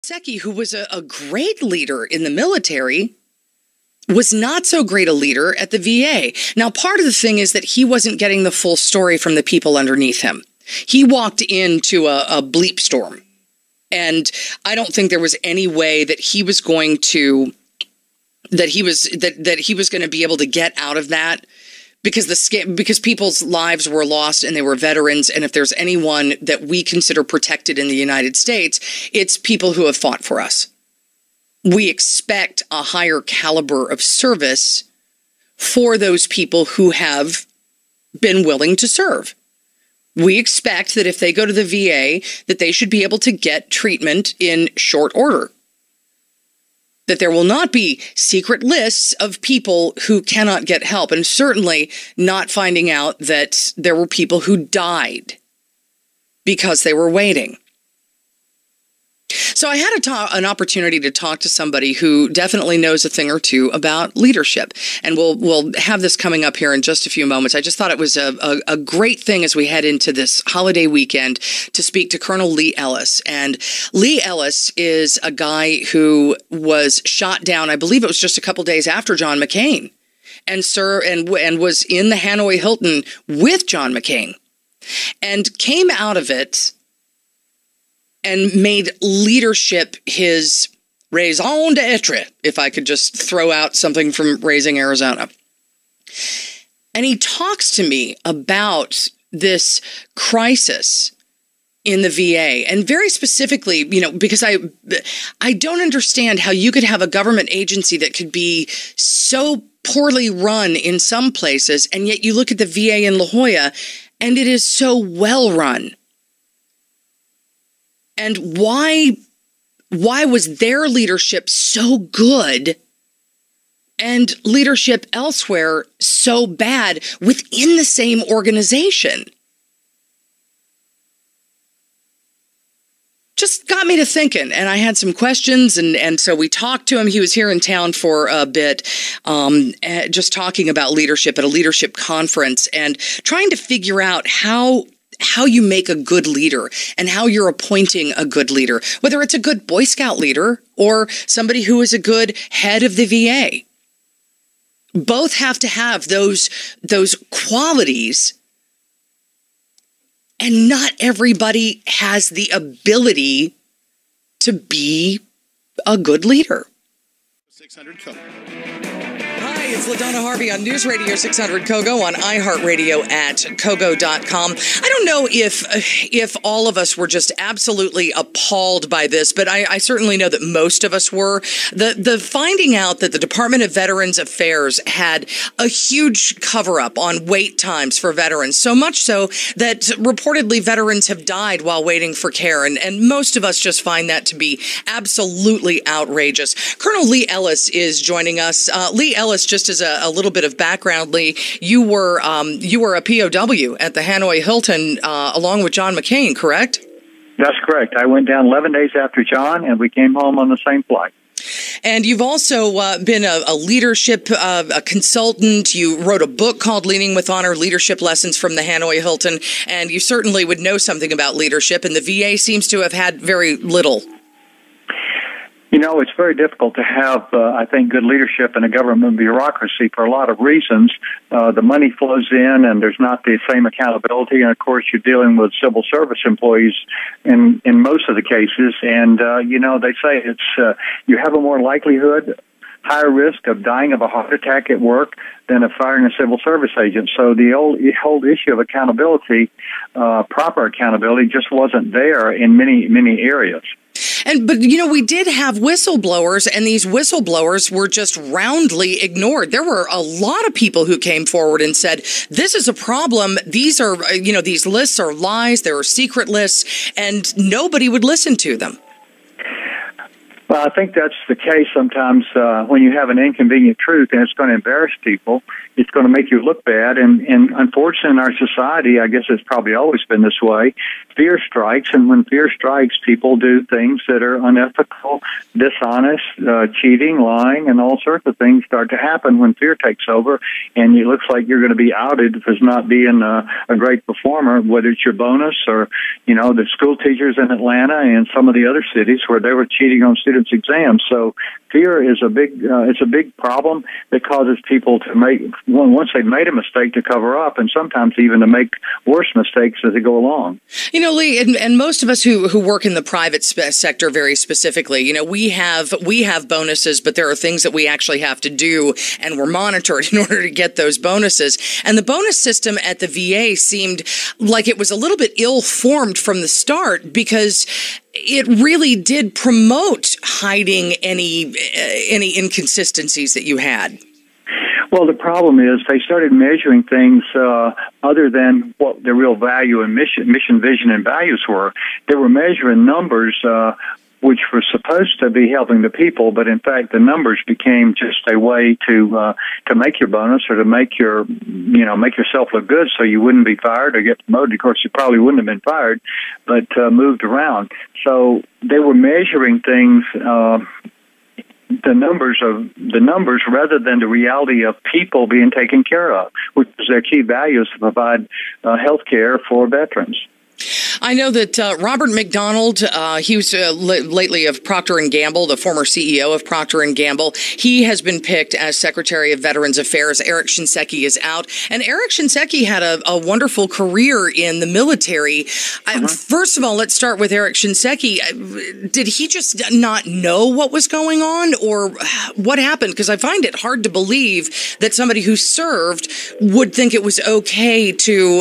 Seki, who was a great leader in the military, was not so great a leader at the VA. Now, part of the thing is that he wasn't getting the full story from the people underneath him. He walked into a bleep storm, and I don't think there was any way that he was going to that he was going to be able to get out of that, because people's lives were lost and they were veterans. And if there's anyone that we consider protected in the United States, it's people who have fought for us. We expect a higher caliber of service for those people who have been willing to serve. We expect that if they go to the VA, that they should be able to get treatment in short order. That there will not be secret lists of people who cannot get help, and certainly not finding out that there were people who died because they were waiting. So I had an opportunity to talk to somebody who definitely knows a thing or two about leadership. And we'll have this coming up here in just a few moments. I just thought it was a great thing as we head into this holiday weekend to speak to Colonel Lee Ellis. And Lee Ellis is a guy who was shot down, I believe it was just a couple days after John McCain, and was in the Hanoi Hilton with John McCain, and came out of it and made leadership his raison d'etre, if I could just throw out something from Raising Arizona. And he talks to me about this crisis in the VA, and very specifically, because I don't understand how you could have a government agency that could be so poorly run in some places, and yet you look at the VA in La Jolla, and it is so well run. And why was their leadership so good and leadership elsewhere so bad within the same organization? Just got me to thinking, and I had some questions, and so we talked to him. He was here in town for a bit, just talking about leadership at a leadership conference and trying to figure out how you make a good leader and how you're appointing a good leader, whether it's a good Boy Scout leader or somebody who is a good head of the VA. Both have to have those qualities, and not everybody has the ability to be a good leader. 600 Kogo. Hi, it's LaDonna Harvey on News Radio 600 Kogo, on iHeartRadio at Kogo.com. I don't know if all of us were just absolutely appalled by this, but I certainly know that most of us were. The finding out that the Department of Veterans Affairs had a huge cover-up on wait times for veterans, so much so that reportedly veterans have died while waiting for care, and most of us just find that to be absolutely outrageous. Colonel Lee Ellis is joining us. Lee Ellis, just as a little bit of background, Lee, you were a POW at the Hanoi Hilton along with John McCain, correct? That's correct. I went down 11 days after John, and we came home on the same flight. And you've also been a leadership a consultant. You wrote a book called Leading with Honor, Leadership Lessons from the Hanoi Hilton, and you certainly would know something about leadership, and the VA seems to have had very little. It's very difficult to have, I think, good leadership in a government bureaucracy for a lot of reasons. The money flows in, and there's not the same accountability. And, of course, you're dealing with civil service employees in most of the cases. And, they say it's you have a more likelihood, higher risk of dying of a heart attack at work than of firing a civil service agent. So the whole issue of accountability, proper accountability, just wasn't there in many areas. But we did have whistleblowers, and these whistleblowers were just roundly ignored. There were a lot of people who came forward and said, this is a problem. These are, these lists are lies. There are secret lists, and nobody would listen to them. Well, I think that's the case sometimes when you have an inconvenient truth and it's going to embarrass people. It's going to make you look bad. And unfortunately, in our society, I guess it's probably always been this way, fear strikes. And when fear strikes, people do things that are unethical, dishonest, cheating, lying, and all sorts of things start to happen when fear takes over. And it looks like you're going to be outed as not being a great performer, whether it's your bonus or, the school teachers in Atlanta and some of the other cities where they were cheating on students' exams. So fear is it's a big problem that causes people to make, once they've made a mistake, to cover up, and sometimes even to make worse mistakes as they go along. Lee, and most of us who work in the private sector very specifically, we have bonuses, but there are things that we actually have to do, and we're monitored in order to get those bonuses. And the bonus system at the VA seemed like it was a little bit ill-formed from the start, because it really did promote hiding any inconsistencies that you had. Well, the problem is they started measuring things other than what the real value and mission, vision, and values were. They were measuring numbers which were supposed to be helping the people, but in fact the numbers became just a way to make your bonus or to make make yourself look good so you wouldn't be fired or get promoted. Of course, you probably wouldn't have been fired, but moved around. So they were measuring things, the numbers rather than the reality of people being taken care of, which is their key values to provide health care for veterans. I know that Robert McDonald, he was lately of Procter & Gamble, the former CEO of Procter & Gamble. He has been picked as Secretary of Veterans Affairs. Eric Shinseki is out. And Eric Shinseki had a wonderful career in the military. First of all, let's start with Eric Shinseki. Did he just not know what was going on, or what happened? Because I find it hard to believe that somebody who served would think it was okay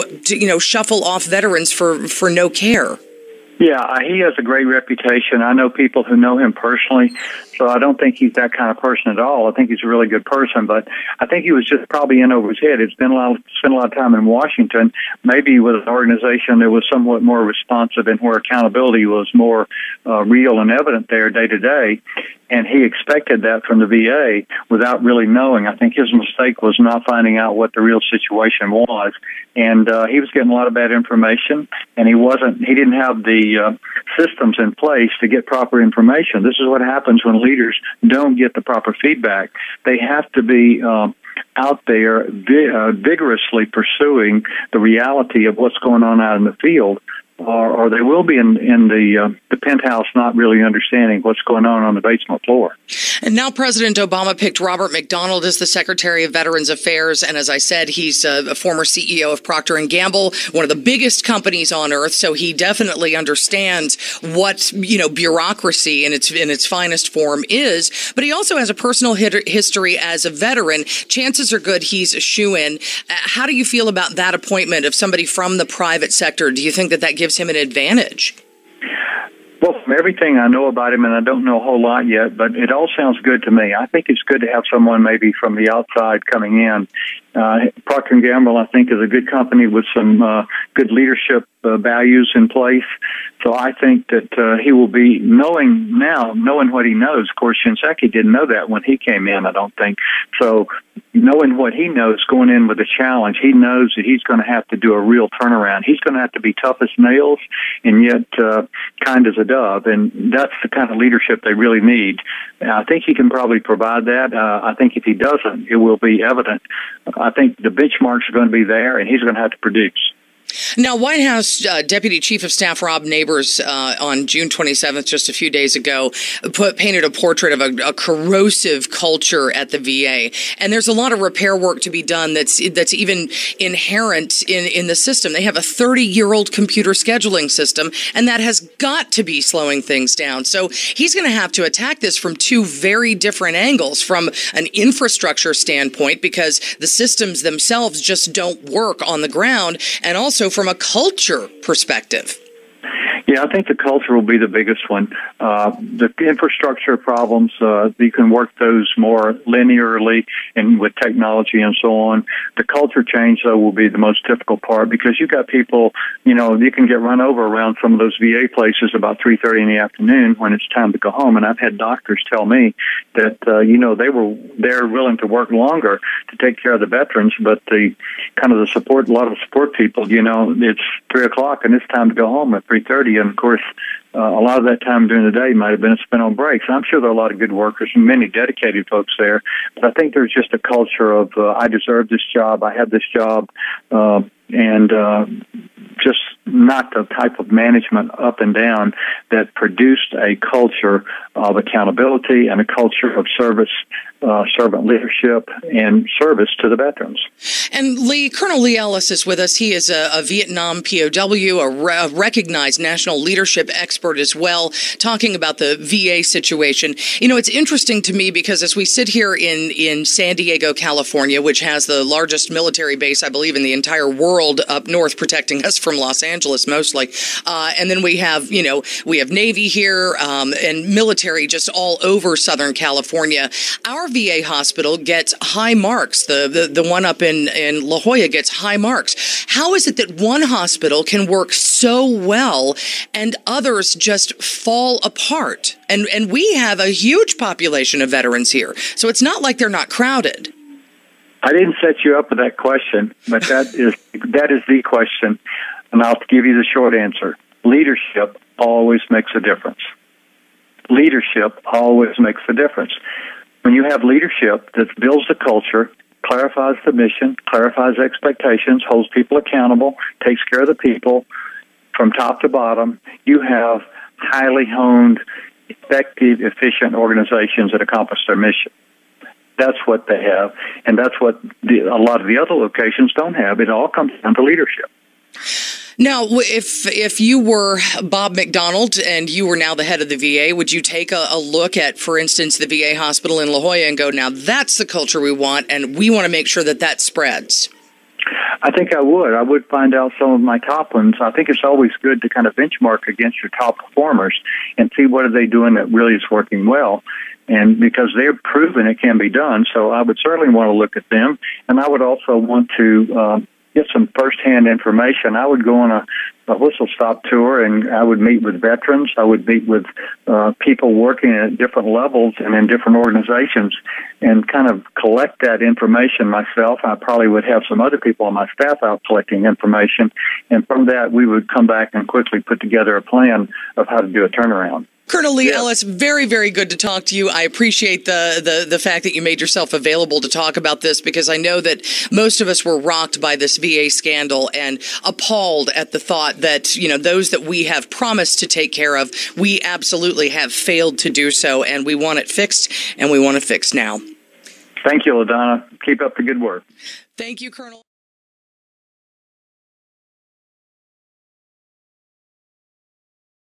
to shuffle off veterans for no care. Yeah, he has a great reputation. I know people who know him personally, so I don't think he's that kind of person at all. I think he's a really good person, but I think he was just probably in over his head. He's spent a lot of time in Washington, maybe with an organization that was somewhat more responsive and where accountability was more real and evident there day to day. And he expected that from the VA without really knowing. I think his mistake was not finding out what the real situation was. And he was getting a lot of bad information, and he didn't have the systems in place to get proper information. This is what happens when leaders don't get the proper feedback. They have to be out there vigorously pursuing the reality of what's going on out in the field, or they will be in the penthouse not really understanding what's going on the basement floor. And now President Obama picked Robert McDonald as the Secretary of Veterans Affairs. And as I said, he's a former CEO of Procter & Gamble, one of the biggest companies on earth. So he definitely understands what, bureaucracy in its finest form is. But he also has a personal history as a veteran. Chances are good he's a shoo-in. How do you feel about that appointment of somebody from the private sector? Do you think that gives him an advantage? Well, from everything I know about him, and I don't know a whole lot yet, but it all sounds good to me. I think it's good to have someone maybe from the outside coming in. Procter & Gamble, I think, is a good company with some good leadership values in place. So I think that he will be knowing what he knows. Of course, Shinseki didn't know that when he came in, I don't think. So knowing what he knows going in with a challenge, he knows that he's going to have to do a real turnaround. He's going to have to be tough as nails and yet kind as a dove. And that's the kind of leadership they really need. And I think he can probably provide that. I think if he doesn't, it will be evident. I think the benchmarks are going to be there, and he's going to have to produce. Now, White House Deputy Chief of Staff Rob Neighbors on June 27th, just a few days ago, painted a portrait of a corrosive culture at the VA. And there's a lot of repair work to be done that's even inherent in the system. They have a 30-year-old computer scheduling system, and that has got to be slowing things down. So he's going to have to attack this from two very different angles, from an infrastructure standpoint, because the systems themselves just don't work on the ground, and also from a culture perspective. Yeah, I think the culture will be the biggest one. The infrastructure problems, you can work those more linearly and with technology and so on. The culture change, though, will be the most difficult part because you've got people, you can get run over around some of those VA places about 3:30 in the afternoon when it's time to go home. And I've had doctors tell me that, they're willing to work longer to take care of the veterans, but a lot of support people, it's 3 o'clock and it's time to go home at 3:30. And of course, a lot of that time during the day might have been spent on breaks. I'm sure there are a lot of good workers and many dedicated folks there, but I think there's just a culture of I deserve this job, I have this job, and just not the type of management up and down that produced a culture of accountability and a culture of service, servant leadership, and service to the veterans. And Colonel Lee Ellis is with us. He is a Vietnam POW, a recognized national leadership expert as well, talking about the VA situation. It's interesting to me because as we sit here in San Diego, California, which has the largest military base, I believe, in the entire world up north, protecting us from Los Angeles mostly, and then we have Navy here and military just all over Southern California. Our VA hospital gets high marks. The one up in La Jolla gets high marks. How is it that one hospital can work so well and others just fall apart? And we have a huge population of veterans here, so it's not like they're not crowded. I didn't set you up with that question, but that is the question, and I'll give you the short answer. Leadership always makes a difference. Leadership always makes a difference. When you have leadership that builds the culture, clarifies the mission, clarifies expectations, holds people accountable, takes care of the people from top to bottom, you have highly honed, effective, efficient organizations that accomplish their mission. That's what they have, and that's what a lot of the other locations don't have. It all comes down to leadership. Now, if you were Bob McDonald and you were now the head of the VA, would you take a look at, for instance, the VA hospital in La Jolla and go, now that's the culture we want, and we want to make sure that spreads? I think I would. I would find out some of my top ones. I think it's always good to kind of benchmark against your top performers and see what are they doing that really is working well. And because they've proven it can be done, so I would certainly want to look at them. And I would also want to get some firsthand information. I would go on a whistle-stop tour, and I would meet with veterans. I would meet with people working at different levels and in different organizations and kind of collect that information myself. I probably would have some other people on my staff out collecting information, and from that we would come back and quickly put together a plan of how to do a turnaround. Colonel Lee Ellis, very, very good to talk to you. I appreciate the fact that you made yourself available to talk about this, because I know that most of us were rocked by this VA scandal and appalled at the thought that, those that we have promised to take care of, we absolutely have failed to do so, and we want it fixed, and we want it fixed now. Thank you, LaDonna. Keep up the good work. Thank you, Colonel.